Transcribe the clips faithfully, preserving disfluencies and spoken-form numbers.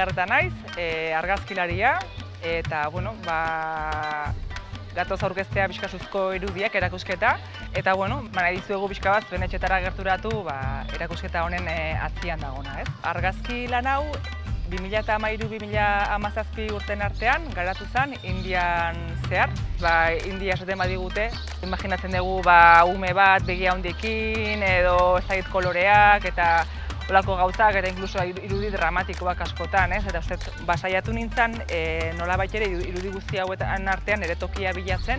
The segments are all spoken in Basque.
Agarreta naiz, e, argazkilaria, eta, bueno, ba, gatoz aurkeztea pixkasuzko irudiak erakusketa, eta, bueno, ba, nahi dizuegu pixka bat zuen etxetara gerturatu ba, erakusketa honen e, atzian dagona, ez? Argazki lan hau, bi mila hamairu bi mila hamazazpi urten artean garatu zen Indian zehar. Ba, India esaten badigute, imaginatzen dugu ba, ume bat begi handiekin edo ez dakit koloreak eta olako gauzak eta inkluso irudi dramatikoak askotan, ez? Eta uste, ba, saiatu nintzen e, nolabait ere irudi guzti hauetan artean ere tokia bilatzen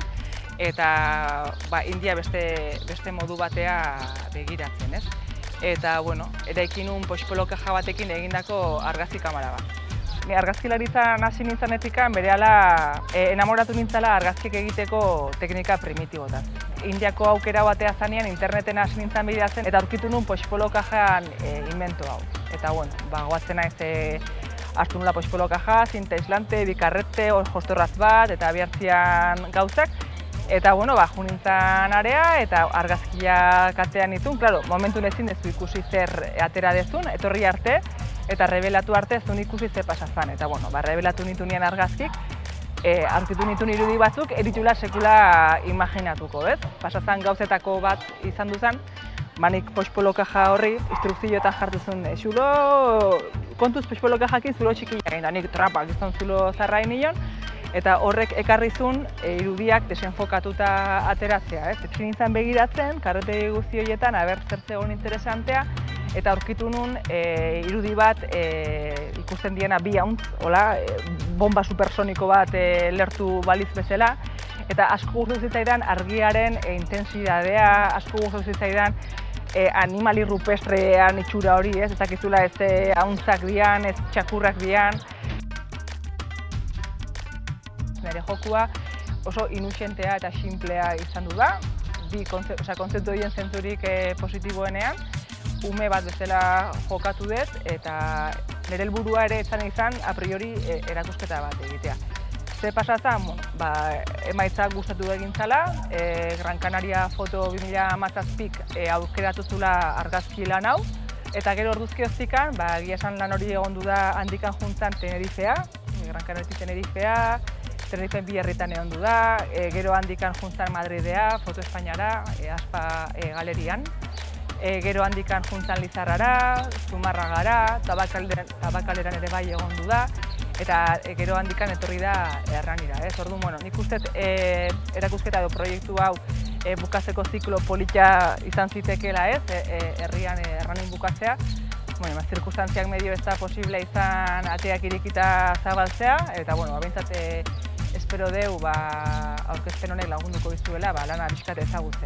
eta ba, India beste, beste modu batea begiratzen, ez? Eta, bueno, eraikin un poxpolo kaja batekin egindako argazki kamara bat. Ni argazkilaritzan hasi nintzanetikan berehala e, enamoratu nintzala argazkiak egiteko teknika primitibotan. Indiako aukera batea zanean interneten hasi nintzen bideatzen eta aurkitu nun poxpolo kajan e, invento hau. Eta, bueno, ba, goatzen naiz e, hartu nula poxpolo kaja, zinta aislante, bikarrete, jostorraz bat eta bihartzian gauzak. Eta, bueno, ba, jo nintzen area eta argazkiak atzean nituen. Claro, momentun ezin dezu ikusi zer atera dezun, etorri arte, eta rebelatu arte zuen ikusi zer pasazan. Eta, bueno, ba, rebelatu nitu nien argazkik, e, aurkitu nituen irudi batzuk, eritula sekula imaginatuko, ez? Pasazan gauzetako bat izan duzan, manik poxpolo kaja horri, instrukzioetan jartu zuen, zulo, kontuz poxpolo kajakin zulo txikia egin, da nik trapak izan zulo zarra nion, eta horrek ekarrizun e, irudiak desenfokatuta ateratzea. Ez? Etxin nintzen begiratzen, karretegi guzti horietan, aber zer zegoen interesantea, eta aurkitu nun e, irudi bat e, ikusten diena bi hauntz, hola, e, bomba supersoniko bat e, lertu baliz bezala, eta asko gustatu zitzaidan argiaren e, intensidadea, asko gustatu zitzaidan e, animali rupestrean itxura hori, ez? Ez dakizula ez e, hauntzak dian, ez txakurrak dian. Nire jokua oso inusentea eta simplea izan du da, bi kontzeptu horien zentzurik e, positiboenean, ume bat bezala jokatu dut eta nire helburua ere etzan izan a priori e, erakusketa bat egitea. Ze pasazan, ba, emaitzak gustatu egin zala, e, Gran Canaria Foto bi mila hamazazpik e, aukeratu zula argazki lan hau, eta gero orduzki hoztikan, ba, egia esan lan hori egondu da handikan juntzan Tenerifea, Gran Canaria Tenerifea, Tenerifen bi herritan egon du da, e, gero handikan juntzan Madridea, Foto Espainiara, e, Aspa e, galerian, e, gero handikan juntzan Lizarrara, Zumarragara, Tabakaleran ere bai egon du da, eta e, gero handikan etorri da Erranira. Ez? Orduan, bueno, nik uste e, erakusketa edo proiektu hau e, bukatzeko ziklo polita izan zitekeela, ez? E, e, herrian e, Erranin bukatzea. Bueno, ba, zirkunstantziak medio ez da posible izan ateak irikita zabaltzea, eta, bueno, abintzat e, espero deu ba, aurkezpen honek lagunduko dizuela ba, lana bizkat ezagutzea.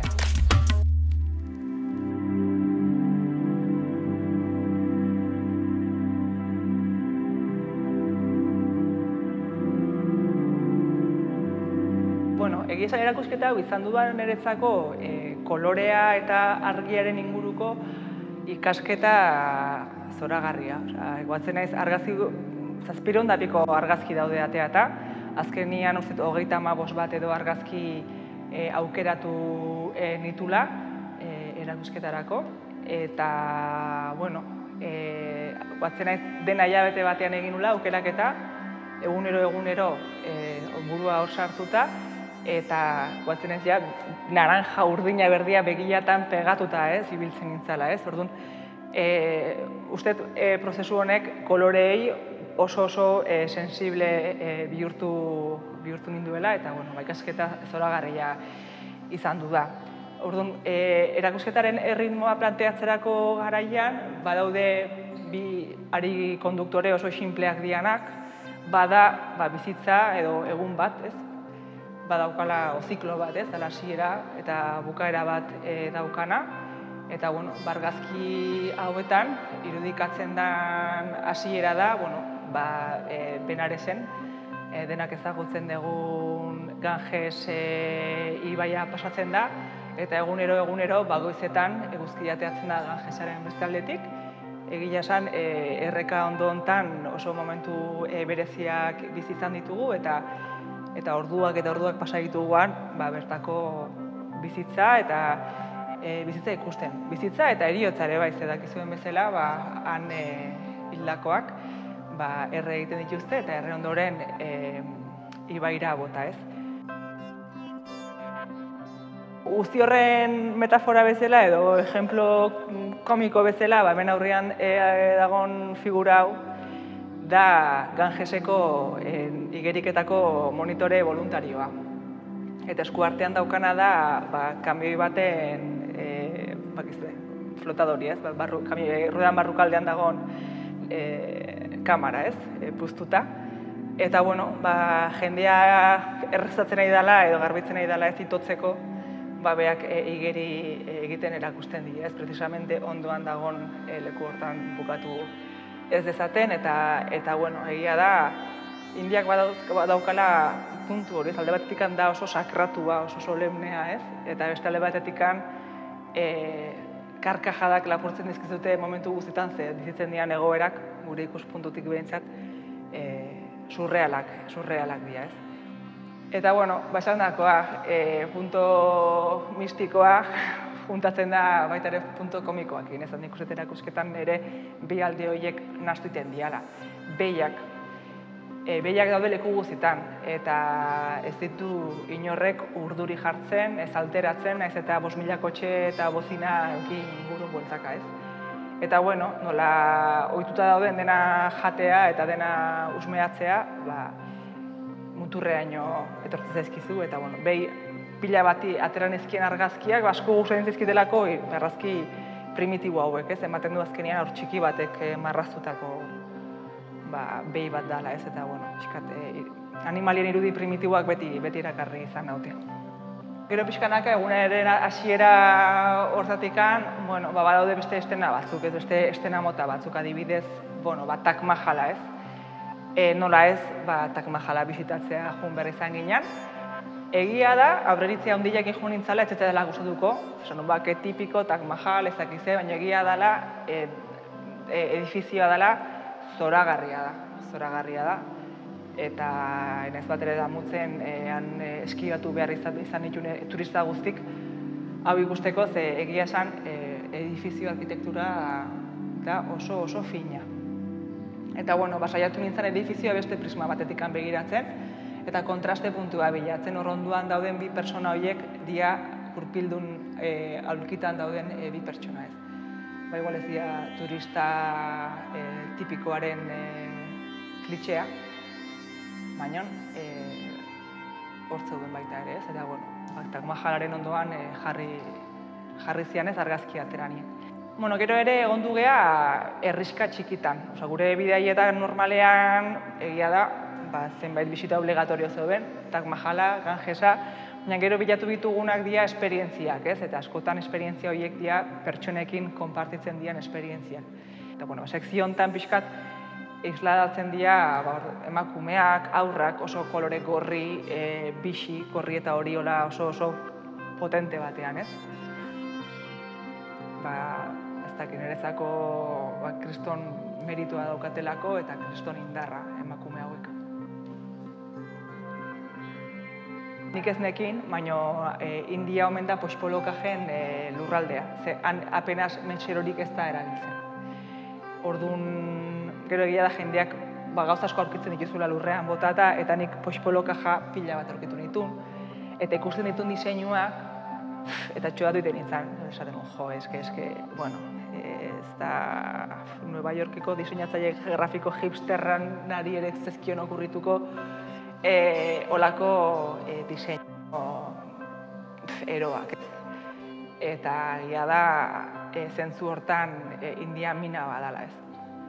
Bueno, egia esan erakusketa hau izan dudan niretzako e, kolorea eta argiaren inguruko ikasketa zoragarria. Osea, goatzen naiz argazki, zazpiron dapiko argazki daude atea eta azkenian uste hogeita hamabost bat edo argazki e, aukeratu e, nitula e, erakusketarako. Eta, bueno, e, batzen naiz dena hilabete batean egin nula aukeraketa, egunero egunero e, burua hor sartuta, eta batzen naiz ja naranja urdina berdia begilatan pegatuta, ez, ibiltzen nintzala, ez. Orduan, e, uste e, prozesu honek koloreei oso oso e, sensible e, bihurtu, bihurtu ninduela, eta bueno, ba, ikasketa zoragarria izan du da. Orduan, e, erakusketaren erritmoa planteatzerako garaian, badaude bi ari konduktore oso sinpleak dianak, bada ba, bizitza edo egun bat, ez? Badaukala ziklo bat, ez? Hasiera eta bukaera bat e, daukana. Eta, bueno, argazki hauetan irudikatzen den hasiera da, bueno, ba, e, Benaresen, e, denak ezagutzen dugun Ganges e, ibaia pasatzen da, eta egunero egunero bagoizetan eguzkia ateatzen da Gangesaren beste aldetik. Egia esan, e, erreka ondo hontan oso momentu e, bereziak bizi izan ditugu, eta eta orduak eta orduak pasa dituguan, ba, bertako bizitza eta e, bizitza ikusten. Bizitza eta heriotza ere bai, ze dakizuen bezala, ba, han e, hildakoak, ba, erre egiten dituzte eta erre ondoren e, ibaira bota, ez? Guzti horren metafora bezala edo ejemplo komiko bezala, ba, hemen aurrean e, dagon figura hau, da Gangeseko e, igeriketako monitore voluntarioa. Eta eskuartean daukana da, ba, kamioi baten e, bakizue, flotadori, ez? Barru, kamioi, ruedan barrukaldean dagoen e, kamara, ez? E, puztuta. Eta, bueno, ba, jendea errezatzen nahi dela edo garbitzen nahi dela ez itotzeko, ba, beak e, igeri e, egiten erakusten dira, ez? Precisamente ondoan dagoen e, leku hortan bukatu ez dezaten, eta, eta bueno, egia da, Indiak badaukala puntu hori, alde batetik da oso sakratua, oso solemnea, ez? Eta beste alde batetik e, karkajadak lapurtzen dizkizute momentu guztietan, ze bizitzen dian egoerak, gure ikuspuntutik behintzat, e, surrealak, surrealak dira, ez? Eta, bueno, basan dakoa, e, punto mistikoa juntatzen da baita ere punto komikoakin, ez? Nik uste erakusketan ere bi alde horiek nahastu egiten diala. Behiak, e, behiak daude leku guztietan, eta ez ditu inorrek urduri jartzen, ez alteratzen, naiz eta bost mila kotxe eta bozina eukin inguru bueltaka, ez? Eta, bueno, nola ohituta dauden dena jatea eta dena usmeatzea, ba, muturreaino etortzen zaizkizu, eta, bueno, behi pila bati ateran ezkien argazkiak, asko gustatzen zaizkitelako argazki primitibo hauek, ez? Ematen du azkenean hor txiki batek marraztutako ba, behi bat dala, ez? Eta, bueno, pixkat, e, animalien irudi primitiboak beti, beti irakarri izan naute. Gero pixkanaka, egunaren hasiera hortatikan, bueno, ba, badaude beste estena batzuk, ez? Beste estena mota batzuk, adibidez, bueno, ba, Taj Mahala, ez? E, nola ez, ba, Taj Mahala bisitatzea joan behar izan ginen. Egia da, aurreritzea handiak joan nintzala, ez dela gustatuko, esan ba, que tipiko, Taj Mahal, ezakize, baina egia dela, e, e, edifizioa dela, zoragarria da, zoragarria da. Eta enez bat ere damutzen, e, han e, eskigatu behar izan, izan ditune turista guztik, hau ikusteko, ze egia esan, e, edifizio arkitektura da oso oso fina. Eta, bueno, basaiatu nintzen edifizioa beste prisma batetik begiratzen, eta kontraste puntua bilatzen, hor onduan dauden bi pertsona horiek dia gurpildun e, aulkitan dauden e, bi pertsona ez. Ba, igual ez dira turista e, tipikoaren e, klitxea, baina e, hor zeuden baita ere ez, eta, bueno, Taj Mahalaren ondoan e, jarri, jarri zianez argazki ateranien. Bueno, gero ere egondu gea herriska txikitan. Osa, gure bidaietan normalean egia da, ba, zenbait bisita obligatorio zeuden, Taj Mahala, Gangesa, baina gero bilatu ditugunak dira esperientziak, ez? Eta askotan esperientzia horiek dira pertsonekin konpartitzen dian esperientziak. Eta, bueno, sekzio honetan pixkat isladatzen dira ba, emakumeak, aurrak, oso kolore gorri, e, bixi, gorri eta horiola oso oso potente batean, ez? Ba, ez dakit niretzako ba, kriston meritua daukatelako eta kriston indarra emakume hauek. Nik ez nekin, baina e, India omen da poxpolokajen e, lurraldea, ze han apenas mentxerorik ez da erabiltzen. Orduan, gero egia da jendeak ba, gauza asko aurkitzen dituzula lurrean botata, eta nik poxpolokaja pila bat aurkitu nituen. Eta ikusten dituen diseinuak, eta txoatu iten nintzen, esaten jo, eske, eske, bueno, ez da Nueva Yorkeko diseinatzaile grafiko hipsterran nari ere zezkion okurrituko e, olako e, diseinu eroak. Eta gira da, e, zentzu hortan e, India mina badala ez.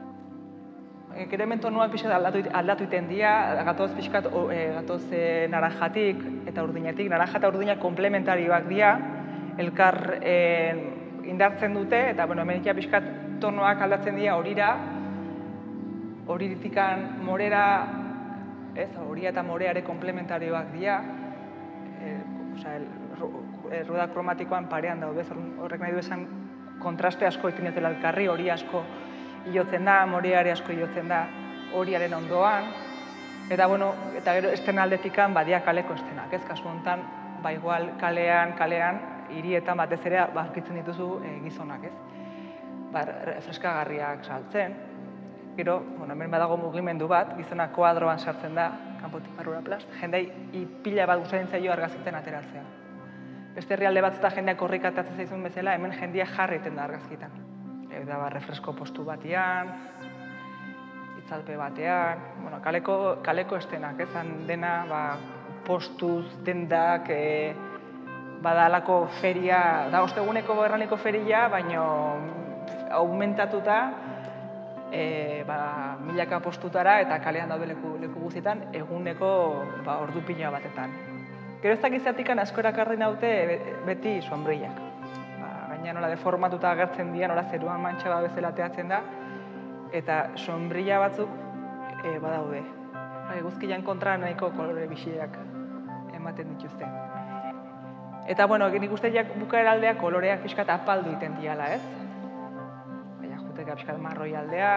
Gero mentonuak pixkat aldatu, aldatu iten dira, gatoz pixkat e, gatoz e, naranjatik eta urdinetik. Naranja eta urdinak komplementarioak dira, elkar e, indartzen dute, eta bueno, hemen pixkat tonoak aldatzen dira horira, horitikan morera, ez, horia eta moreare komplementarioak dira, e, osea, el, rueda kromatikoan parean daude, horrek nahi du esan kontraste asko egiten dutela elkarri, hori asko hilotzen da, moreare asko hilotzen da horiaren ondoan, eta bueno, eta gero estena aldetikan badia kaleko estenak, ez, kasu honetan, ba igual kalean, kalean, hirietan batez ere aurkitzen dituzu e, gizonak, ez? Ba, freskagarriak saltzen, Gero, bueno, hemen badago mugimendu bat, gizona koadroan sartzen da, kanpotik barrura plast, jendei pila bat gustatzen zaio argazkitzen ateratzea. Beste herrialde batzuta jendeak korrik atatzen zaizun bezala, hemen jendia jarriten da argazkitan. Eta ba, refresko postu batean, itzalpe batean, bueno, kaleko, kaleko estenak, ezan dena, ba, postuz, dendak, e, badalako feria, da osteguneko erraniko feria, baino aumentatuta, e, ba, milaka postutara eta kalean daude leku, leku guztietan eguneko ba, ordu pila batetan. Gero ez dakizatikan asko erakarri naute beti sombrillak. Ba, gaina nola deformatuta agertzen dira, nola zeruan mantxa bat bezala teatzen da, eta sombrilla batzuk e, badaude. Ba, eguzkian kontra nahiko kolore bisiak ematen dituzte. Eta, bueno, nik uste bukaera aldea koloreak pixkat apaldu iten diala, ez? Baina, juteka pixkat marroi aldea.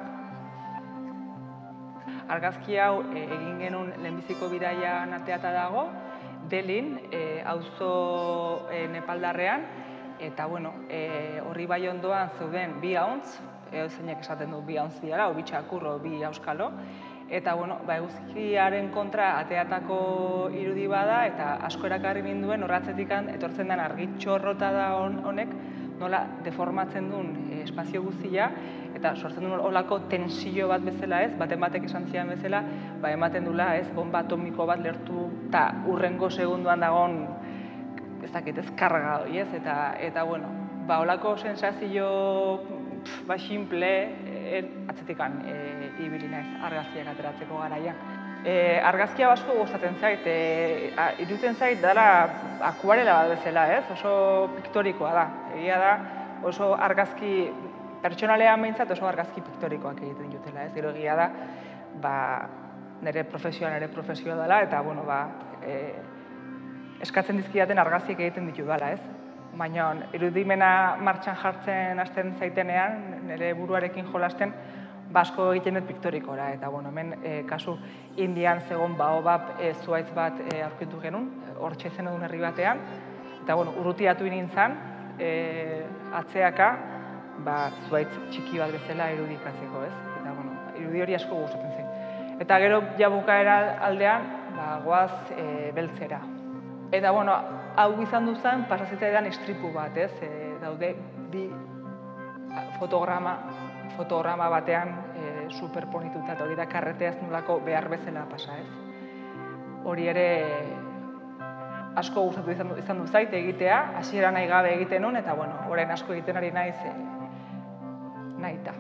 Argazki hau egin genuen lehenbiziko bidaian ateata dago, Delin, auzo Nepaldarrean, eta, bueno, horri bai ondoan zeuden bi hauntz, zeinek esaten du bi hauntz diara, o bi txakur, o bi auskalo, eta, bueno, ba, eguzkiaren kontra ateatako irudi bada, eta asko erakarri ninduen horratzetik etortzen den argitxorrota da honek, nola deformatzen duen espazio guztia, eta sortzen duen olako tensio bat bezala ez, baten batek esan zian bezala, ba, ematen dula ez, bomba atomiko bat lertu, eta urrengo segunduan dagoen, ez dakit ez, karga hori ez, eta, eta, bueno, ba, olako sensazio, ba, simple, atzetikan ibili naiz argazkiak ateratzeko garaian. Argazkia asko gustatzen zait, iruditzen zait dela akuarela bat bezala, ez? Oso piktorikoa da. Egia da, oso argazki, pertsonalean behintzat oso argazki piktorikoak egiten dutela, ez? Gero egia da, ba, nire profesioa nire profesioa dela, eta, bueno, ba, eskatzen dizkidaten argazkiak egiten ditu dela, ez? Baina irudimena martxan jartzen hasten zaitenean, nire buruarekin jolasten, basko egiten dut piktorikora, eta, bueno, hemen kasu Indian zegoen baobab zuhaitz bat aurkitu genuen, hortxe zen edun herri batean, eta, bueno, urrutiatu nintzen, atzeaka, ba, zuhaitz txiki bat bezala irudikatzeko, ez? Eta, bueno, irudi hori asko gustatzen zen. Eta gero jabukaera aldean, ba, goaz beltzera. Eta, bueno, hau izan duzan, pasazitzaidan istripu bat, ez? Daude, bi fotograma, fotograma batean superponituta, eta hori da karreteaz nolako behar bezala pasa, ez? Hori ere asko gustatu izan du zait egitea, hasiera nahi gabe egiten nun, eta, bueno, orain asko egiten ari naiz nahita.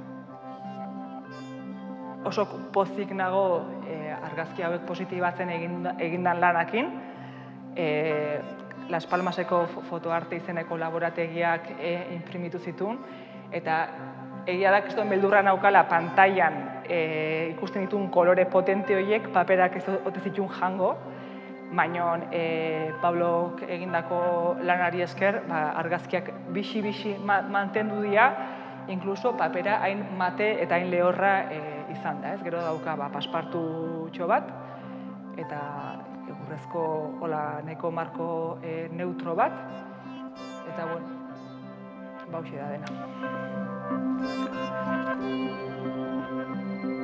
Oso pozik nago argazki hauek positibatzen egindan lanakin, Las Palmaseko fotoarte izeneko laborategiak inprimitu zituen, eta egia da, kristoen beldurra naukala pantailan ikusten dituen kolore potente horiek paperak ez ote zituen jango, baina Pablok egindako lanari esker argazkiak bixi-bixi mantendu dira, inkluso papera hain mate eta hain lehorra izan da. Gero dauka paspartutxo bat, eta egurrezko nahiko marko neutro bat, eta, bueno, ba, hauxe da dena.